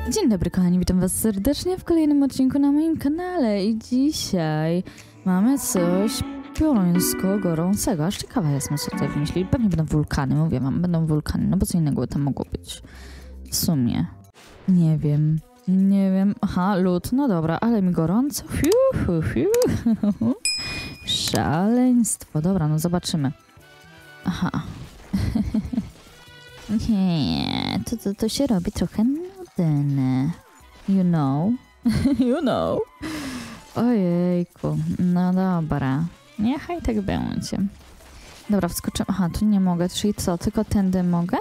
Dzień dobry kochani, witam was serdecznie w kolejnym odcinku na moim kanale i dzisiaj mamy coś pioruńsko gorącego. Aż ciekawa jestem, co tutaj wymyślili. Pewnie będą wulkany, mówię wam, będą wulkany, no bo co innego by tam mogło być. W sumie. Nie wiem. Aha, lód, no dobra, ale mi gorąco. Szaleństwo. Dobra, no zobaczymy. Aha. Nie, to się robi trochę nudne. You know? You know? Ojejku, no dobra. Niechaj tak będzie. Dobra, wskoczymy. Aha, tu nie mogę, czyli co, tylko tędy mogę?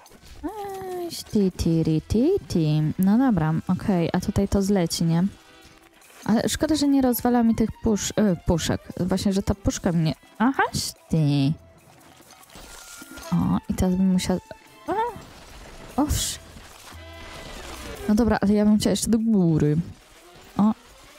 No dobra, okej, a tutaj to zleci, nie? Ale szkoda, że nie rozwala mi tych puszek. Właśnie, że ta puszka mnie... Aha, ty. O, i teraz bym musiała... Owsz. No dobra, ale ja bym chciała jeszcze do góry. O.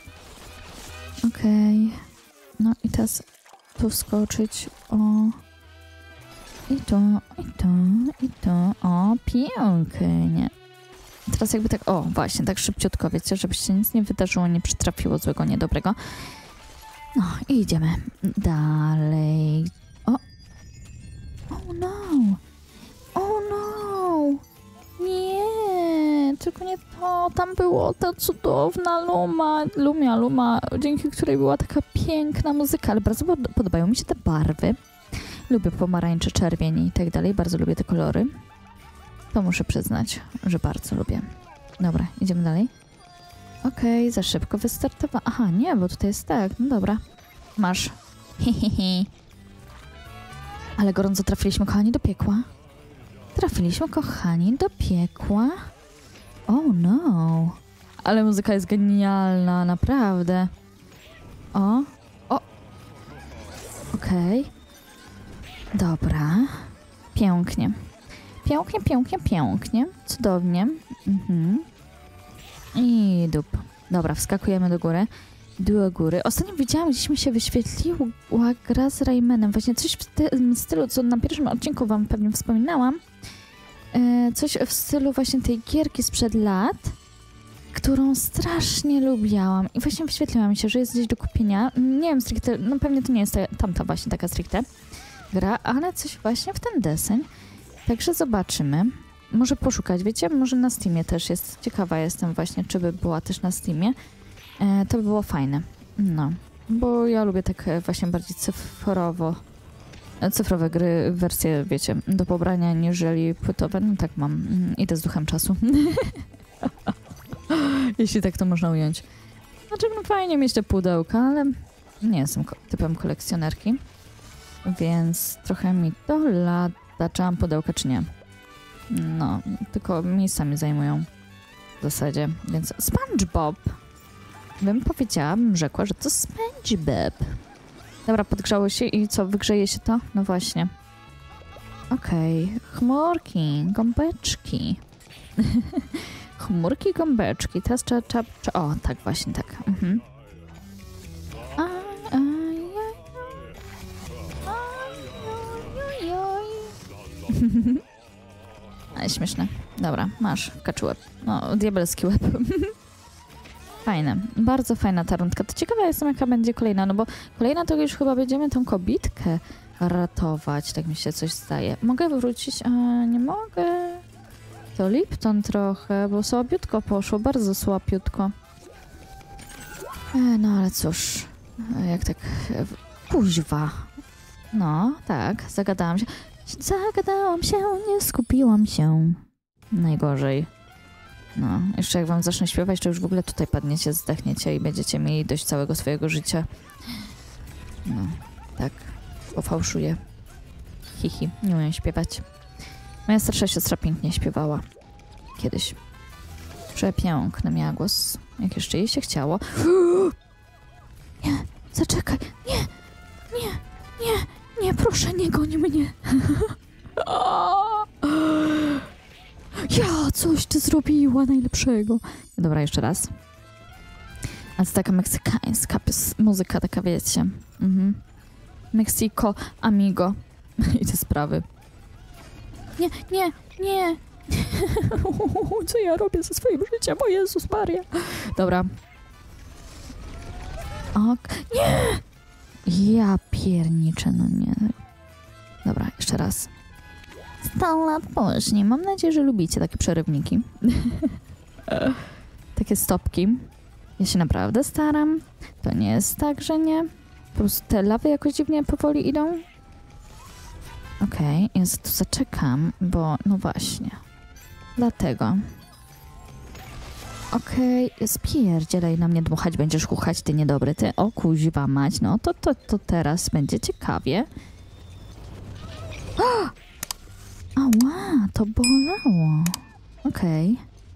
Okej. No i teraz tu wskoczyć. O. I to, i to, i to. O, pięknie. Teraz jakby tak, o właśnie, tak szybciutko, wiecie, żeby się nic nie wydarzyło, nie przytrafiło złego, niedobrego. No i idziemy dalej. O. Oh no. Oh no. Nie, tylko nie to. Tam było ta cudowna Lumia, dzięki której była taka piękna muzyka, ale bardzo podobają mi się te barwy. Lubię pomarańcze, czerwień i tak dalej, bardzo lubię te kolory. To muszę przyznać, że bardzo lubię. Dobra, idziemy dalej. Okej, za szybko wystartowała. Aha, nie, bo tutaj jest tak, no dobra. Masz. Ale gorąco trafiliśmy, kochani, do piekła. Trafiliśmy, kochani, do piekła. Oh no. Ale muzyka jest genialna, naprawdę. O. Okej. Dobra. Pięknie. Pięknie. Cudownie. I dup. Dobra, wskakujemy do góry. Do góry. Ostatnio widziałam, gdzieś mi się wyświetliła gra z Raymanem. Właśnie coś w tym stylu, co na pierwszym odcinku wam pewnie wspominałam. Coś w stylu właśnie tej gierki sprzed lat, którą strasznie lubiałam. I właśnie wyświetliła mi się, że jest gdzieś do kupienia. Nie wiem stricte, no pewnie to nie jest tamta właśnie taka stricte gra, ale coś właśnie w ten deseń. Także zobaczymy. Może poszukać, wiecie? Może na Steamie też jest. Ciekawa jestem właśnie, czy by była też na Steamie. To by było fajne. No, bo ja lubię tak właśnie bardziej cyfrowe gry, wersje, wiecie, do pobrania, niżeli płytowe. No tak mam. Idę z duchem czasu. Jeśli tak to można ująć. Znaczy, no fajnie mieć te pudełka, ale nie jestem typem kolekcjonerki. Więc trochę mi to lata, czy mam pudełka, czy nie. No, tylko miejscami zajmują w zasadzie. Więc SpongeBob. Bym powiedziała, rzekła, że to SpongeBob. Dobra, podgrzało się i co, wygrzeje się to? No właśnie. Okej. Chmurki, gąbeczki. Chmurki, gąbeczki. Teraz trzeba... O, tak, właśnie tak. Ale śmieszne. Dobra, masz, kaczy łeb. No, diabelski łeb. Fajne. Bardzo fajna ta rundka. To ciekawa jestem, jaka będzie kolejna, no bo kolejna to już chyba będziemy tą kobitkę ratować. Tak mi się coś zdaje. Mogę wrócić? Nie mogę. To Lipton trochę, bo słabiutko poszło. Bardzo słabiutko. No ale cóż. Jak tak... Kuźwa. No, tak. Zagadałam się, nie skupiłam się. Najgorzej. No, jeszcze jak wam zacznę śpiewać, to już w ogóle tutaj padniecie, zdechniecie i będziecie mieli dość całego swojego życia. No, tak. Pofałszuję. Hihi, nie umiem śpiewać. Moja starsza siostra pięknie śpiewała. Kiedyś. Przepiękny miała głos. Jak jeszcze jej się chciało. Nie, zaczekaj. Nie, proszę, nie goń mnie. Ja, coś ty zrobiła najlepszego. Dobra, jeszcze raz. A to taka meksykańska muzyka, taka wiecie. Mexico, amigo. I te sprawy. Nie, Co ja robię ze swoim życiem? O Jezus Maria. Dobra. Nie! Ja pierniczę, no nie. Dobra, jeszcze raz. 100 lat później. Mam nadzieję, że lubicie takie przerywniki. Takie stopki. Ja się naprawdę staram. To nie jest tak, że nie. Po prostu te lawy jakoś dziwnie powoli idą. Okej, więc tu zaczekam, bo no właśnie. Dlatego. Okej, spierdzielaj na mnie dmuchać, będziesz chuchać, ty niedobry, ty. O kuźwa mać, no to teraz będzie ciekawie. Ała, to bolało. Okej.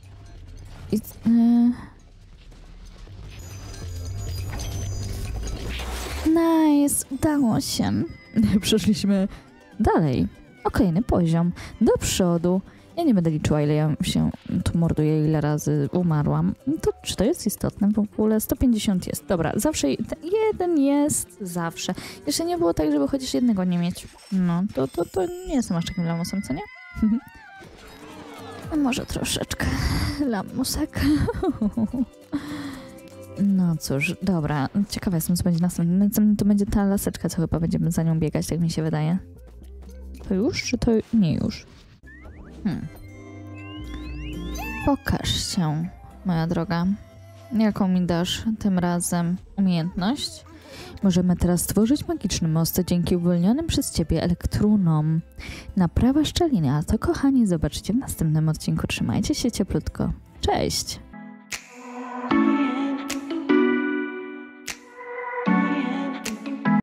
Nice, udało się. Przeszliśmy dalej. O, kolejny poziom. Do przodu. Ja nie będę liczyła, ile ja się tu morduję, ile razy umarłam. To, czy to jest istotne w ogóle? 150 jest. Dobra, zawsze jeden jest, zawsze. Jeszcze nie było tak, żeby chociaż jednego nie mieć. No, to nie jestem aż takim lamusem, co nie? Może troszeczkę lamusek. No cóż, dobra. Ciekawe jestem, co będzie następne. Następnie to będzie ta laseczka, co chyba będziemy za nią biegać, tak mi się wydaje. To już, czy to nie już? Pokaż się, moja droga. Jaką mi dasz tym razem umiejętność? Możemy teraz stworzyć magiczny most dzięki uwolnionym przez ciebie elektronom. Naprawa szczeliny, a to kochani zobaczycie w następnym odcinku. Trzymajcie się cieplutko. Cześć!